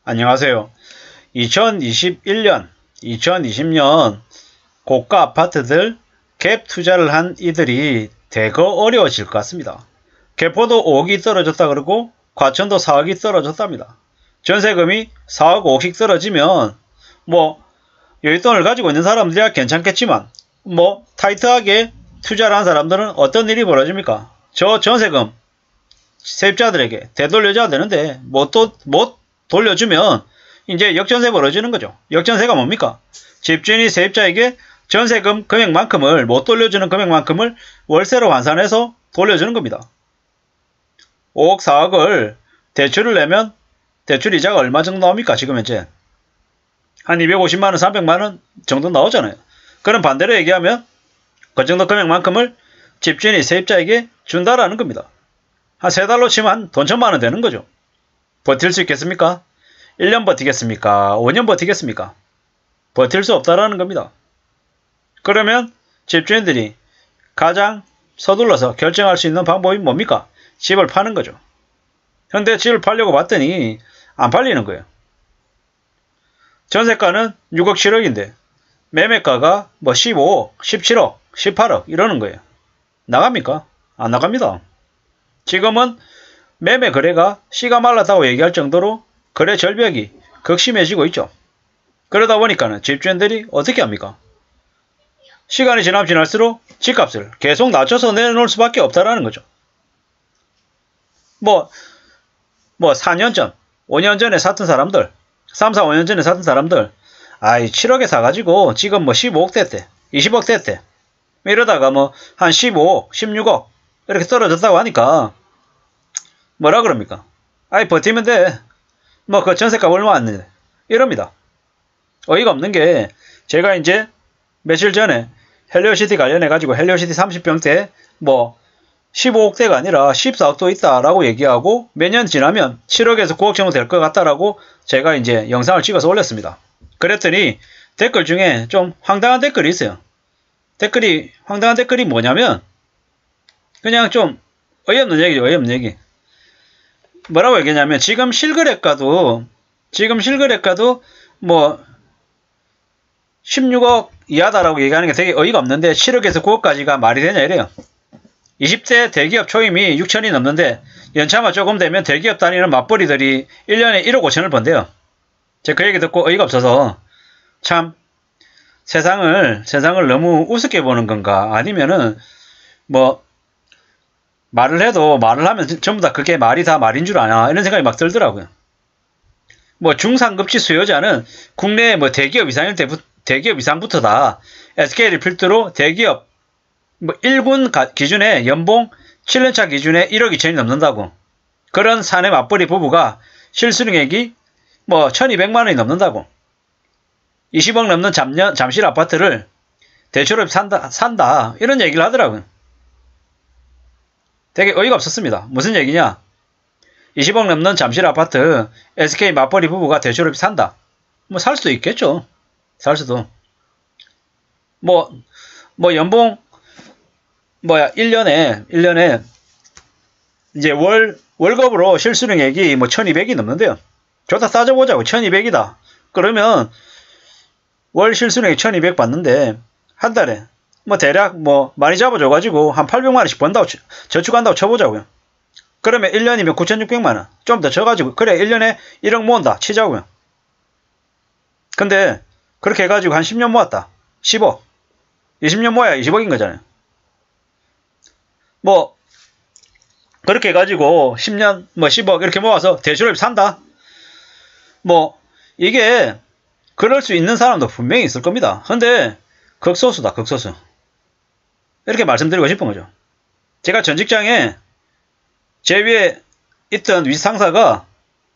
안녕하세요. 2021년, 2020년 고가 아파트들 갭 투자를 한 이들이 대거 어려워질 것 같습니다. 개포도 5억이 떨어졌다 그러고 과천도 4억이 떨어졌답니다. 전세금이 4억 5억씩 떨어지면 여윳돈을 가지고 있는 사람들이야 괜찮겠지만 타이트하게 투자를 한 사람들은 어떤 일이 벌어집니까? 저 전세금 세입자들에게 되돌려줘야 되는데 못 돌려주면 이제 역전세 벌어지는 거죠. 역전세가 뭡니까? 집주인이 세입자에게 전세금 금액만큼을 못 돌려주는 금액만큼을 월세로 환산해서 돌려주는 겁니다. 5억 4억을 대출을 내면 대출 이자가 얼마 정도 나옵니까? 지금 현재 한 250만원 300만원 정도 나오잖아요. 그럼 반대로 얘기하면 그 정도 금액만큼을 집주인이 세입자에게 준다라는 겁니다. 한 3달로 치면 돈 1,000만원 되는 거죠. 버틸 수 있겠습니까? 1년 버티겠습니까? 5년 버티겠습니까? 버틸 수 없다라는 겁니다. 그러면 집주인들이 가장 서둘러서 결정할 수 있는 방법이 뭡니까? 집을 파는 거죠. 근데 집을 팔려고 봤더니 안 팔리는 거예요. 전세가는 6억 7억인데 매매가가 15억, 17억, 18억 이러는 거예요. 나갑니까? 안 나갑니다. 지금은 매매 거래가 씨가 말랐다고 얘기할 정도로 거래 절벽이 극심해지고 있죠. 그러다 보니까는 집주인들이 어떻게 합니까? 시간이 지나면 지날수록 집값을 계속 낮춰서 내놓을 수밖에 없다라는 거죠. 4년 전, 5년 전에 샀던 사람들, 3, 4, 5년 전에 샀던 사람들, 7억에 사가지고 지금 15억 됐대, 20억 됐대. 이러다가 한 15억, 16억 이렇게 떨어졌다고 하니까 뭐라 그럽니까? 버티면 돼. 그 전세값 얼마 안 내. 이럽니다. 어이가 없는 게 제가 이제 며칠 전에 헬리오시티 관련해가지고 헬리오시티 30평대 15억대가 아니라 14억도 있다라고 얘기하고 몇 년 지나면 7억에서 9억 정도 될 것 같다라고 제가 이제 영상을 찍어서 올렸습니다. 그랬더니 댓글 중에 좀 황당한 댓글이 있어요. 황당한 댓글이 뭐냐면 그냥 좀 어이없는 얘기죠. 어이없는 얘기. 뭐라고 얘기하냐면 지금 실거래가도 16억 이하다라고 얘기하는 게 되게 어이가 없는데 7억에서 9억까지가 말이 되냐 이래요. 20대 대기업 초임이 6천이 넘는데 연차만 조금 되면 대기업 다니는 맞벌이들이 1년에 1억 5천을 번대요. 제가 그 얘기 듣고 어이가 없어서 참 세상을 너무 우습게 보는 건가 아니면은 말을 하면 전부 다 그게 말이 다 말인 줄 아나 이런 생각이 막 들더라고요. 중상급지 수요자는 국내 대기업 이상부터 다 SK를 필두로 대기업 1군 기준에 연봉 7년차 기준에 1억 2천이 넘는다고. 그런 사내 맞벌이 부부가 실수령액이 1200만원이 넘는다고. 20억 넘는 잠실 아파트를 대출업이 산다 이런 얘기를 하더라고요. 되게 어이가 없었습니다. 무슨 얘기냐? 20억 넘는 잠실 아파트 SK 맞벌이 부부가 대출업이 산다. 살 수도 있겠죠. 살 수도. 연봉 1년에 이제 월급으로 실수령액이 1200이 넘는데요. 좋다 따져보자고. 1200이다. 그러면 월 실수령액 1200 받는데 한 달에 대략 많이 잡아줘가지고 한 800만원씩 번다고 저축한다고 쳐보자고요. 그러면 1년이면 9600만원 좀 더 쳐가지고 그래 1년에 1억 모은다 치자고요. 근데 그렇게 해가지고 한 10년 모았다 10억 20년 모아야 20억인 거잖아요. 그렇게 해가지고 10년 10억 이렇게 모아서 대출업이 산다. 이게 그럴 수 있는 사람도 분명히 있을 겁니다. 근데 극소수다 극소수. 이렇게 말씀드리고 싶은 거죠. 제가 전 직장에 제 위에 있던 윗상사가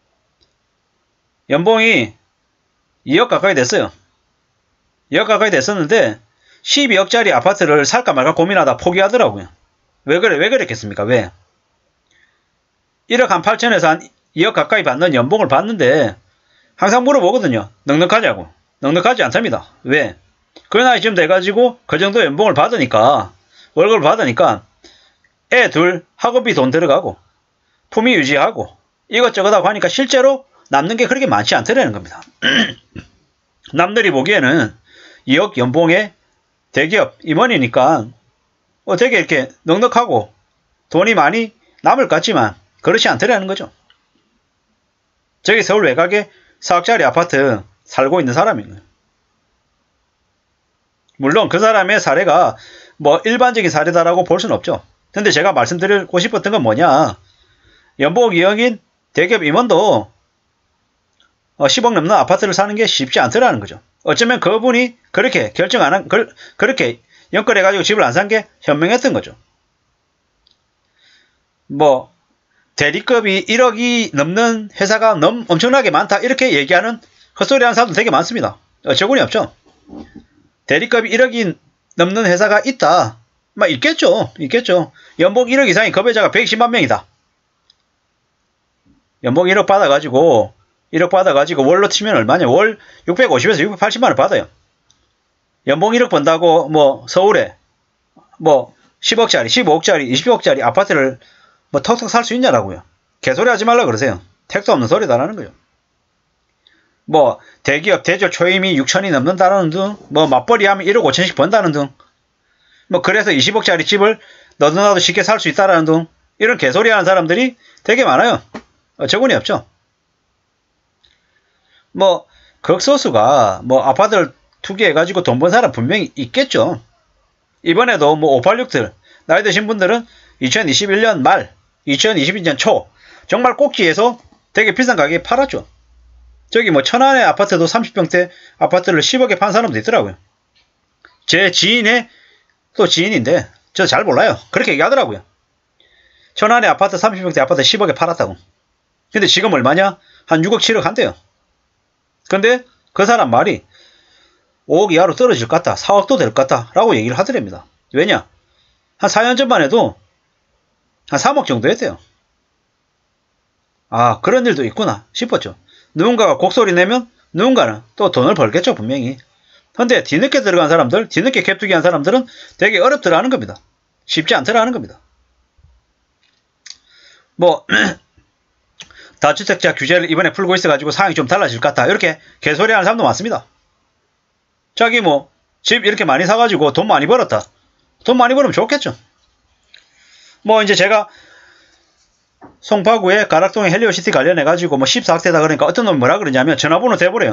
연봉이 2억 가까이 됐어요. 2억 가까이 됐었는데 12억짜리 아파트를 살까 말까 고민하다 포기하더라고요. 왜 그랬겠습니까? 왜? 1억 한 8천에서 한 2억 가까이 받는 연봉을 받는데 항상 물어보거든요. 넉넉하냐고. 넉넉하지 않답니다. 왜? 그 나이쯤 돼가지고 그 정도 연봉을 받으니까 월급을 받으니까 애 둘 학원비 돈 들어가고 품위 유지하고 이것저것 하고 하니까 실제로 남는 게 그렇게 많지 않더라는 겁니다. 남들이 보기에는 2억 연봉의 대기업 임원이니까 되게 이렇게 넉넉하고 돈이 많이 남을 것 같지만 그렇지 않더라는 거죠. 저기 서울 외곽에 4억짜리 아파트 살고 있는 사람인 거예요. 물론 그 사람의 사례가 뭐 일반적인 사례다라고 볼 수는 없죠. 근데 제가 말씀드리고 싶었던 건 뭐냐, 연봉 2억인 대기업 임원도 10억 넘는 아파트를 사는 게 쉽지 않더라는 거죠. 어쩌면 그분이 그렇게 결정 안 한, 그렇게 연끌해가지고 집을 안 산 게 현명했던 거죠. 뭐 대리급이 1억이 넘는 회사가 엄청나게 많다 이렇게 얘기하는 헛소리 하는 사람도 되게 많습니다. 어처구니 없죠. 대리급이 1억이 넘는 회사가 있다. 막 있겠죠. 연봉 1억 이상의 급여자가 120만 명이다. 연봉 1억 받아가지고 월로 치면 얼마냐? 월 650에서 680만 원 받아요. 연봉 1억 번다고 뭐 서울에 뭐 10억짜리, 15억짜리, 20억짜리 아파트를 뭐 턱턱 살 수 있냐라고요. 개소리 하지 말라 그러세요. 택도 없는 소리다라는 거죠. 뭐 대기업 대졸 초임이 6천이 넘는다는 등, 뭐 맞벌이 하면 1억 5천씩 번다는 등, 뭐 그래서 20억짜리 집을 너도나도 쉽게 살 수 있다라는 등, 이런 개소리 하는 사람들이 되게 많아요. 어처구니 없죠. 뭐 극소수가 뭐 아파트를 투기해가지고 돈 번 사람 분명히 있겠죠. 이번에도 뭐 586들 나이 드신 분들은 2021년 말 2022년 초 정말 꼭지에서 되게 비싼 가격에 팔았죠. 저기 뭐 천안의 아파트도 30평대 아파트를 10억에 판 사람도 있더라고요. 제 지인의 또 지인인데 저 잘 몰라요. 그렇게 얘기하더라고요. 천안의 아파트 30평대 아파트 10억에 팔았다고. 근데 지금 얼마냐? 한 6억 7억 한대요. 근데 그 사람 말이 5억 이하로 떨어질 것 같다. 4억도 될 것 같다. 라고 얘기를 하더랍니다. 왜냐? 한 4년 전만 해도 한 3억 정도 했대요. 아, 그런 일도 있구나 싶었죠. 누군가가 곡소리 내면 누군가는 또 돈을 벌겠죠, 분명히. 근데 뒤늦게 들어간 사람들, 뒤늦게 갭투기 한 사람들은 되게 어렵더라는 겁니다. 쉽지 않더라는 겁니다. 뭐 다주택자 규제를 이번에 풀고 있어가지고 상황이 좀 달라질 것 같다. 이렇게 개소리 하는 사람도 많습니다. 자기 뭐 집 이렇게 많이 사가지고 돈 많이 벌었다. 돈 많이 벌으면 좋겠죠. 뭐 이제 제가 송파구에 가락동의 헬리오시티 관련해가지고 뭐 14억대다 그러니까 어떤 놈이 뭐라 그러냐면 전화번호 대보래요.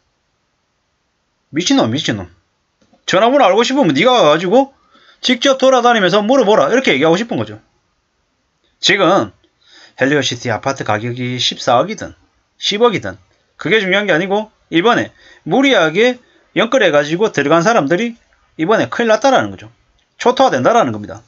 미친놈. 전화번호 알고 싶으면 네가 가가지고 직접 돌아다니면서 물어보라. 이렇게 얘기하고 싶은 거죠. 지금 헬리오시티 아파트 가격이 14억이든 10억이든 그게 중요한 게 아니고 이번에 무리하게 연끌해가지고 들어간 사람들이 이번에 큰일 났다라는 거죠. 초토화 된다라는 겁니다.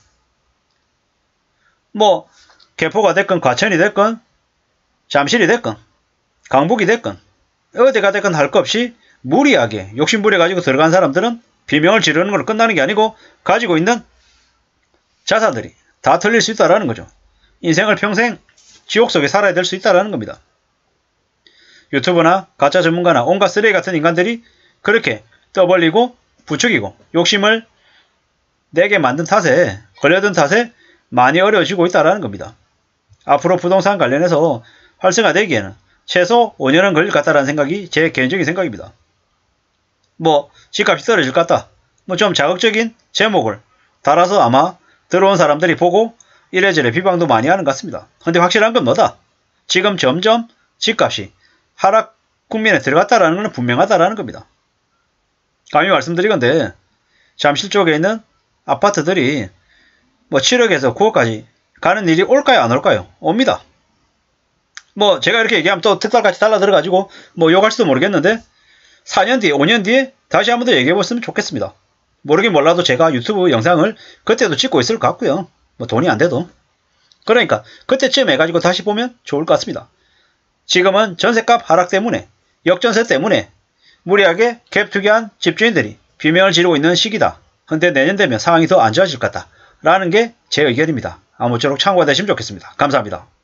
뭐 개포가 됐건 과천이 됐건 잠실이 됐건 강북이 됐건 어디가 됐건 할 거 없이 무리하게 욕심부려가지고 들어간 사람들은 비명을 지르는 걸로 끝나는 게 아니고 가지고 있는 자산들이 다 털릴 수 있다라는 거죠. 인생을 평생 지옥 속에 살아야 될 수 있다라는 겁니다. 유튜브나 가짜 전문가나 온갖 쓰레기 같은 인간들이 그렇게 떠벌리고 부추기고 욕심을 내게 만든 탓에 걸려든 탓에 많이 어려워지고 있다라는 겁니다. 앞으로 부동산 관련해서 활성화되기에는 최소 5년은 걸릴 것 같다라는 생각이 제 개인적인 생각입니다. 뭐 집값이 떨어질 것 같다. 뭐 좀 자극적인 제목을 달아서 아마 들어온 사람들이 보고 이래저래 비방도 많이 하는 것 같습니다. 근데 확실한 건 뭐다? 지금 점점 집값이 하락 국면에 들어갔다라는 건 분명하다라는 겁니다. 감히 말씀드리건데 잠실 쪽에 있는 아파트들이 뭐 7억에서 9억까지 가는 일이 올까요 안 올까요? 옵니다. 뭐 제가 이렇게 얘기하면 또 특살같이 달라들어가지고 뭐 욕할지도 모르겠는데 4년 뒤에 5년 뒤에 다시 한번 더 얘기해봤으면 좋겠습니다. 모르긴 몰라도 제가 유튜브 영상을 그때도 찍고 있을 것 같고요. 뭐 돈이 안 돼도. 그러니까 그때쯤 해가지고 다시 보면 좋을 것 같습니다. 지금은 전세값 하락 때문에 역전세 때문에 무리하게 갭 투기한 집주인들이 비명을 지르고 있는 시기다. 근데 내년 되면 상황이 더 안 좋아질 것 같다. 라는 게 제 의견입니다. 아무쪼록 참고가 되시면 좋겠습니다. 감사합니다.